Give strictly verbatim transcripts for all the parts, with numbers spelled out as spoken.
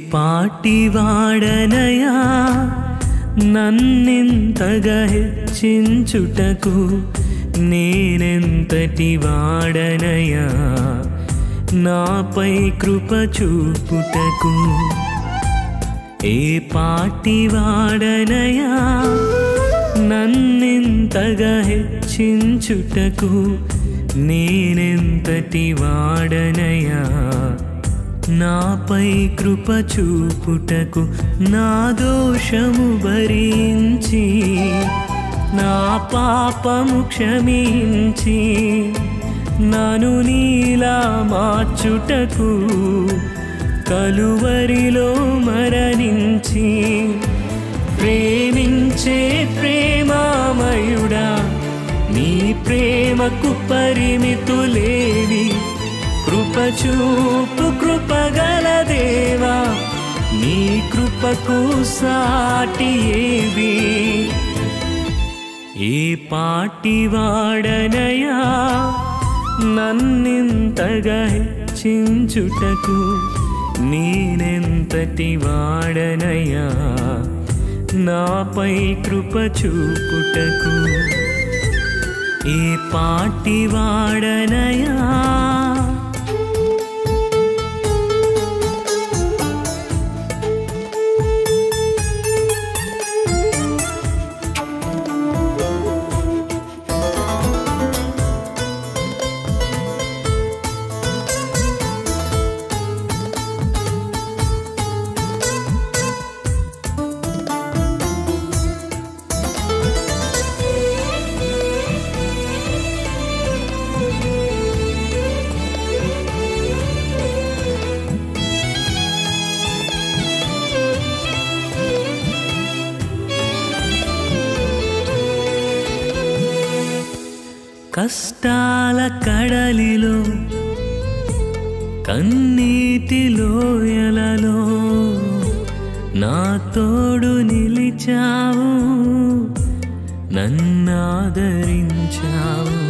పాటి వాడనయా నన్నింతగా హెచ్చించుటకు నేనెంతటి వాడనయా నాపై కృప చూపుటకు ఏ పాటి వాడనయా నన్నింతగా హెచ్చించుటకు నేనెంతటి వాడనయా నాపై కృప చూపుటకు నా దోషము భరించి నా పాపము క్షమించి నన్ను నీలా మార్చుటకు కలువరిలో మరణించి ప్రేమించే ప్రేమామయుడా నీ ప్రేమకు పరిమితులేవి కృప చూపు కృపగల దేవా నీ కృపకు సాటి ఏది ఏ పాటి వాడనయా నన్నింతగా హెచ్చించుటకు నేనెంతటి వాడనయా నాపై కృప చూపుటకు ఏ పాటి వాడనయా కష్టాల కడలిలో కన్నీటి లోయలలో నా తోడు నిలిచావు నన్నాదరించావు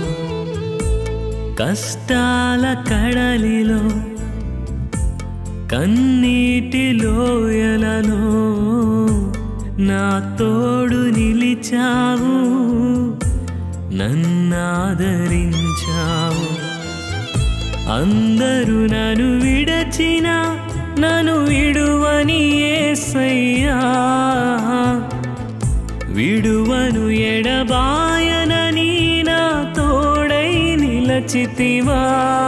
కష్టాల కడలిలో కన్నీటి లోయలలో నా తోడు నిలిచావు నన్నాదరించావు అందరూ నన్ను విడచిన నన్ను విడువని యేసయ్యా విడువను ఎడబాయనని నా తోడై నిలచితివా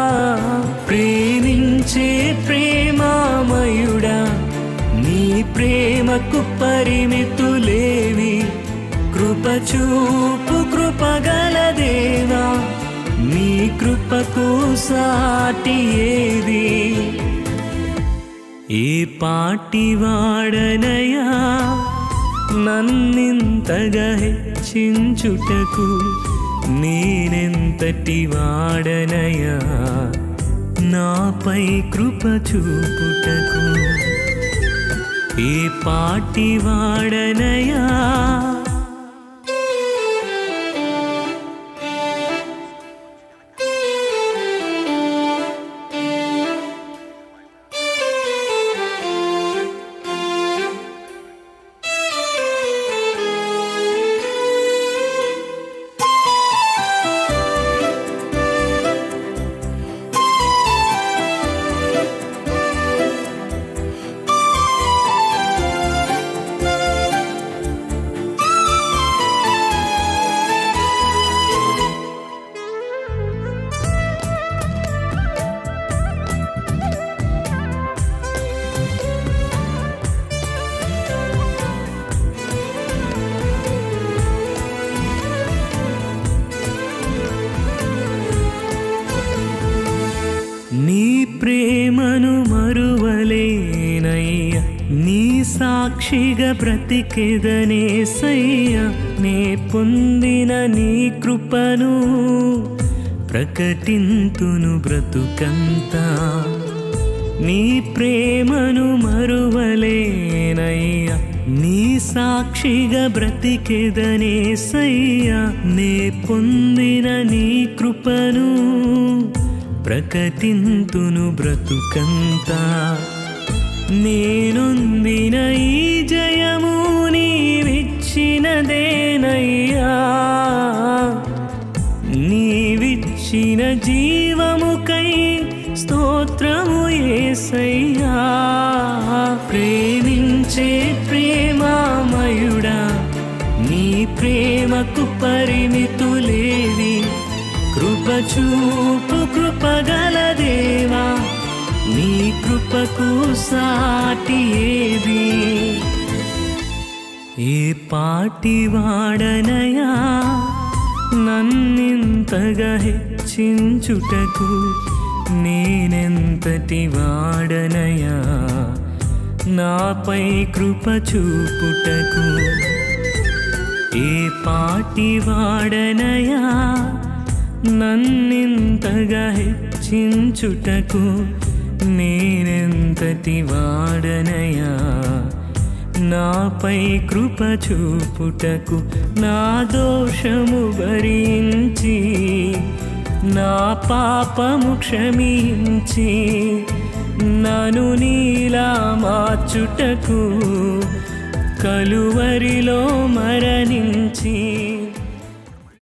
ప్రేమించే ప్రేమామయుడా నీ ప్రేమకు పరిమితులేవి కృప చూపు కృపగల దేవా నీ కృపకు సాటి ఏది ఏ పాటి వాడనయా నన్నింతగా హెచ్చించుటకు నేనెంతటి వాడనయా నాపై కృప చూపుటకు ఏ పాటి వాడనయా నీ ప్రేమను మరువలేనయ్యా నీ సాక్షిగా బ్రతికెదనేసయ్యా నే పొందిన నీ కృపను ప్రకటింతును బ్రతుకంతా నీ ప్రేమను మరువలేనయ్యా నీ సాక్షిగా బ్రతికెదనేసయ్యా నే పొందిన నీ కృపను ప్రకటింతును బ్రతుకంతా నేనొందిన ఈ జయము నీవిచ్చినదేనయ్యా, నీవిచ్చిన జీవముకై స్తోత్రము యేసయ్యా. ప్రేమించే ప్రేమామయుడా, నీ ప్రేమకు పరిమితులేవి. కృపచూపు కృపగల దేవా, నీ కృపకు సాటి ఏది. ఏ పాటి వాడనయా నన్నింతగా హెచ్చించుటకు, నేనెంతటి వాడనయా నాపై కృప చూపుటకు. ఏ పాటి వాడనయా నన్నింతగా హెచ్చించుటకు, నేనెంతటి వాడనయా నాపై కృప చూపుటకు. నా దోషము భరించి నా పాపము క్షమించి నన్ను నీలా మార్చుటకు కలువరిలో మరణించి